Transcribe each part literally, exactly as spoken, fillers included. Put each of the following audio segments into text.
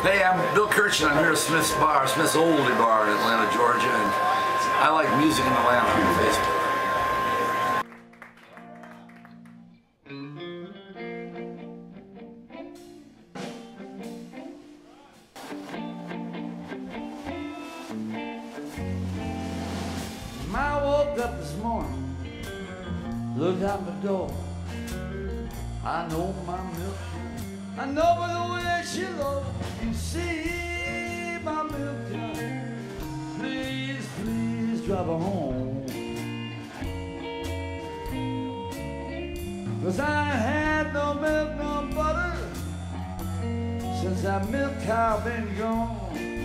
Hey, I'm Bill Kirchen. I'm here at Smith's Bar, Smith's Oldie Bar in Atlanta, Georgia, and I like music in Atlanta on Facebook. I woke up this morning, looked out the door. I know my milk, I know by the way she looks. You see my milk tonight, please, please drive her home. 'Cause I ain't had no milk, no butter since that milk cow been gone.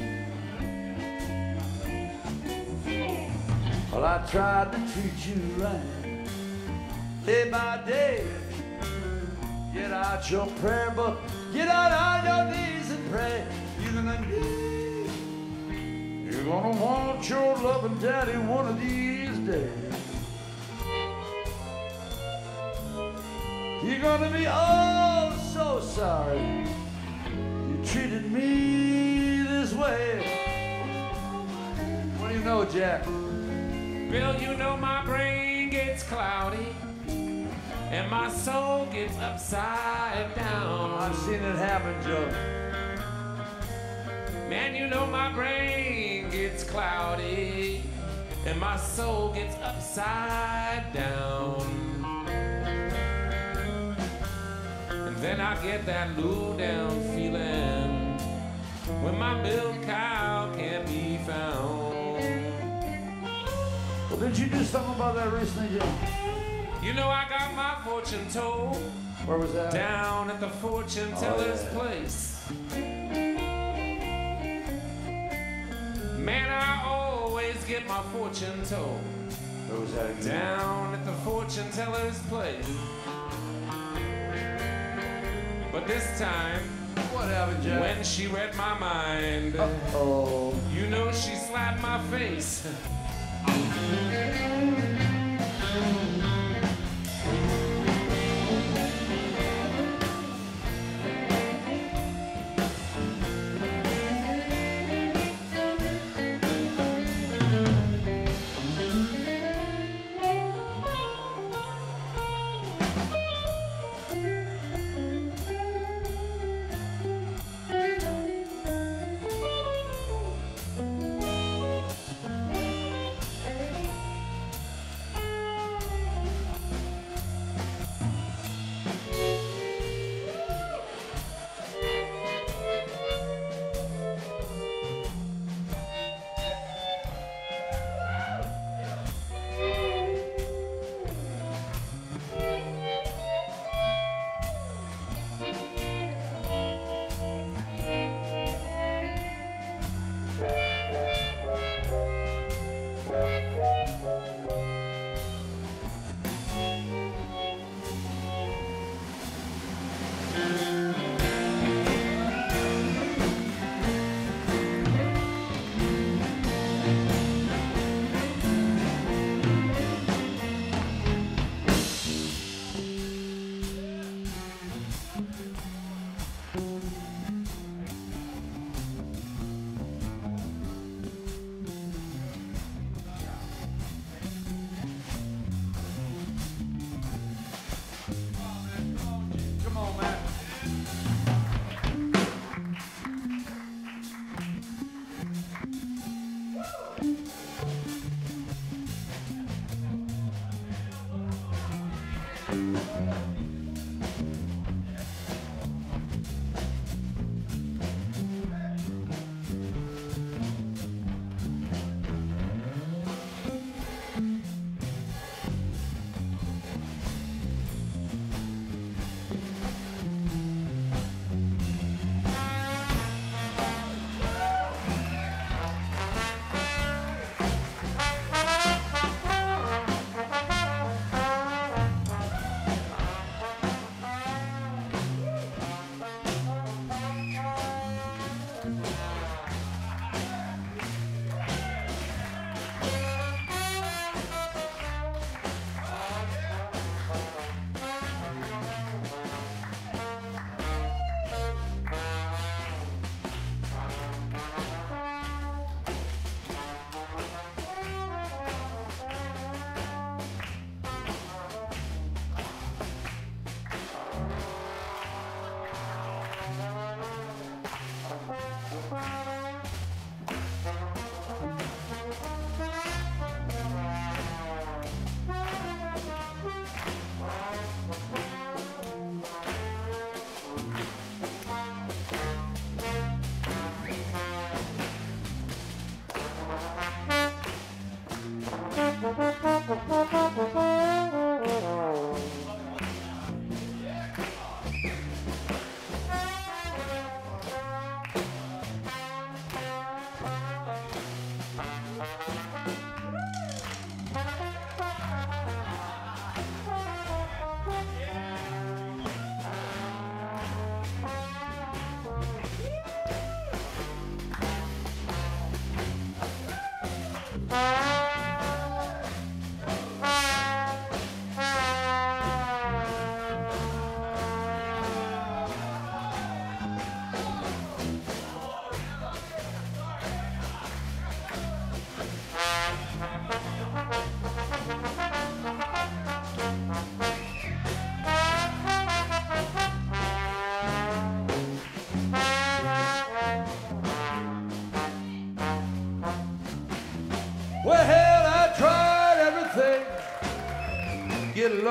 Well, I tried to treat you right, day by day. Get out your prayer book, get out on your knees and pray. You're gonna need, you're gonna want your loving daddy one of these days. You're gonna be oh so sorry you treated me this way. What do you know, Jack? Bill, you know my brain gets cloudy and my soul gets upside down. I've seen it happen, Joe. Man, you know my brain gets cloudy and my soul gets upside down. And then I get that low down feeling when my milk cow can't be found. Well, didn't you do something about that recently, Joe? You know I got my fortune told. Where was that? Down at the fortune teller's oh, yeah. place. Man, I always get my fortune told. Where was that again? Down at the fortune teller's place. But this time, what happened, Jack? when she read my mind, uh-oh, you know she slapped my face.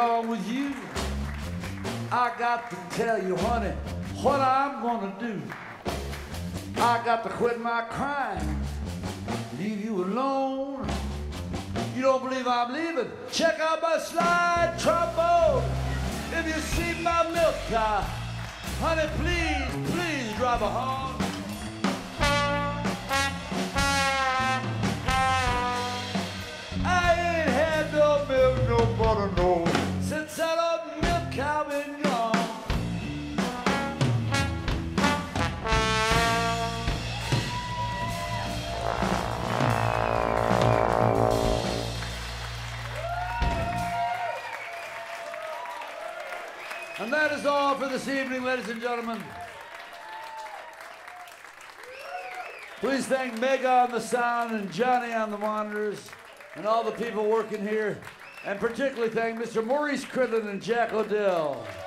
along with you. I got to tell you, honey, what I'm gonna do. I got to quit my crime, leave you alone. You don't believe I'm leaving? Check out my slide trombone. If you see my milk cow, honey, please, please drive a horn. I ain't had no milk, no butter, no, since that old milk cow been gone. And that is all for this evening, ladies and gentlemen. Please thank Mega on the sound and Johnny on the monitors and all the people working here. And particularly thank Mister Maurice Cridlin and Jack O'Dell.